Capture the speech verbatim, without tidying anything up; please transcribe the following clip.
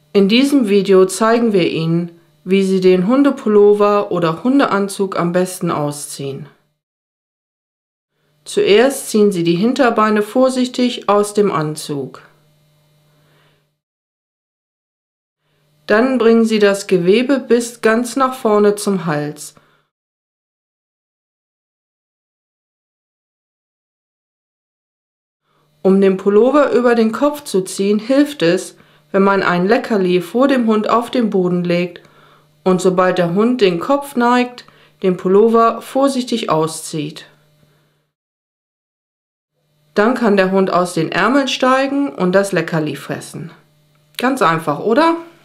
In diesem Video zeigen wir Ihnen, wie Sie den Hundepullover oder Hundeanzug am besten ausziehen. Zuerst ziehen Sie die Hinterbeine vorsichtig aus dem Anzug. Dann bringen Sie das Gewebe bis ganz nach vorne zum Hals. Um den Pullover über den Kopf zu ziehen, hilft es, wenn man ein Leckerli vor dem Hund auf den Boden legt und sobald der Hund den Kopf neigt, den Pullover vorsichtig auszieht. Dann kann der Hund aus den Ärmeln steigen und das Leckerli fressen. Ganz einfach, oder?